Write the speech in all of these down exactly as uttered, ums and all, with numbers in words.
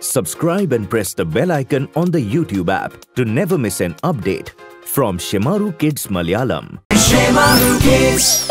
Subscribe and press the bell icon on the YouTube app to never miss an update from Shemaroo Kids Malayalam. Shemaroo Kids.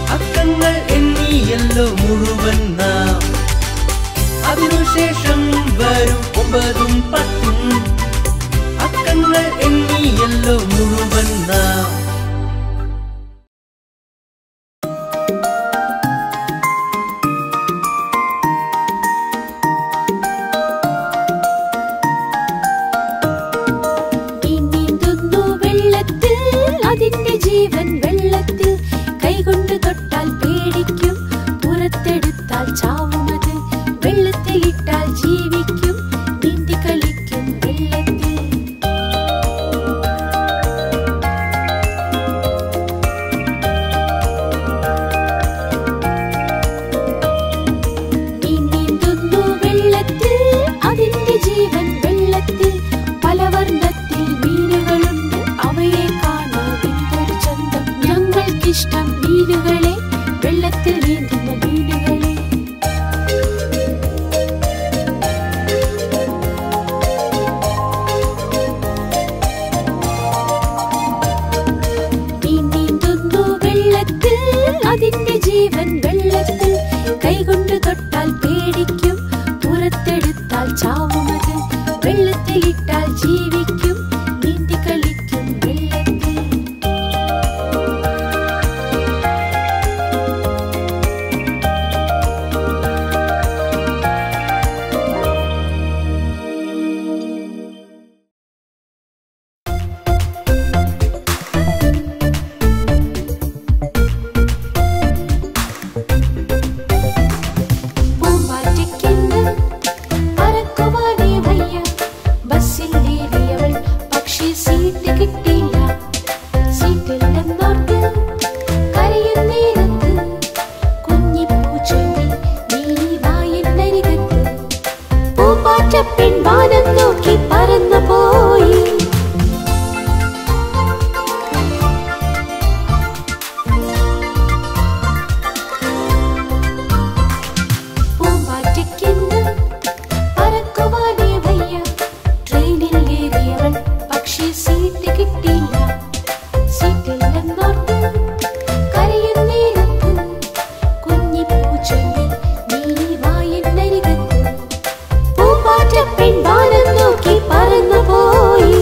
അതിനുശേഷം വരും ഒമ്പതും പത്തും അക്കങ്ങൾ എണ്ണിയല്ലോ മുഴുവൻ നാം. അതിന്റെ ജീവൻ വെള്ളത്തിൽ കൈകൊണ്ട് തൊട്ടാൽ പേടിക്കും, പുറത്തെടുത്താൽ ചാവുമത്, വെള്ളത്തിൽ ഇട്ടാൽ ജീവിക്കും, നീന്തി കളിക്കും വെള്ളത്തിൽ. നീ നീന്തുന്നു വെള്ളത്തിൽ, അതിന്റെ ജീവൻ വെള്ളത്തിൽ, പല വർണ്ണത്തിൽ മീനുകളുണ്ട്, അവയെ ഞങ്ങൾക്കിഷ്ടം മീനുകളെ, വെള്ളത്തിൽ നീന്തുന്ന മീനുകളെ. നീ നീന്തുന്നു വെള്ളത്തിൽ, അതിന്റെ ജീവൻ വെള്ളത്തിൽ, കൈകൊണ്ട് തൊട്ടാൽ പേടിക്കും, പുറത്തെടുത്താൽ ചാവുമത്, വെള്ളത്തിൽ ഇട്ടാൽ ജീവിക്കും, നീന്തി കളിക്കും വെള്ളത്തിൽ. പെൺവാനം നോക്കി പറന്നു പോയി. പൂമ്പാറ്റയ്ക്കിന്ന് പറക്കുവാനേ വയ്യ, ട്രെയിനിൽ ഏറിയവൾ പക്ഷേ സീറ്റ് കിട്ടിയില്ല. സീറ്റില്ലെന്നോർത്ത് കരയുന്നേരത്ത് കുഞ്ഞിപ്പൂച്ചൊല്ലി നീ വായെന്നരികത്ത്. പെൺവാനം നോക്കി പറന്നു പോയി.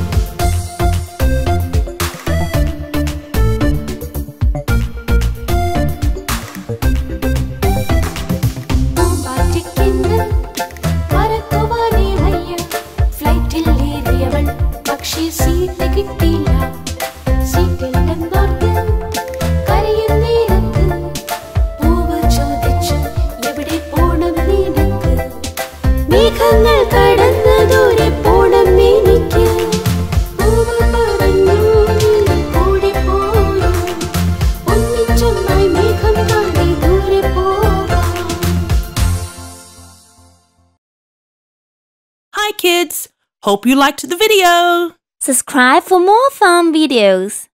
പൂമ്പാറ്റയ്ക്കിന്ന് പറക്കുവാനേ വയ്യ, ഫ്ലൈറ്റിൽ ഏറിയവൾ പക്ഷേ സീറ്റ് കിട്ടിയില്ല. സീറ്റില്ലെന്നോർത്ത് കരയുന്നേരത്ത് പൂവ് ചോദിച്ചു എവിടെ പോണം നിനക്ക്. മേഘങ്ങൾ കടന്ന് ദൂരെ പോണം എനിക്ക്. പൂവ് പറഞ്ഞു കൂടെ പോയോ, ഒന്നിച്ചൊന്നായി മേഘം താണ്ടി ദൂരെ പോകാം. Hi kids! Hope you liked the video! Subscribe for more fun videos.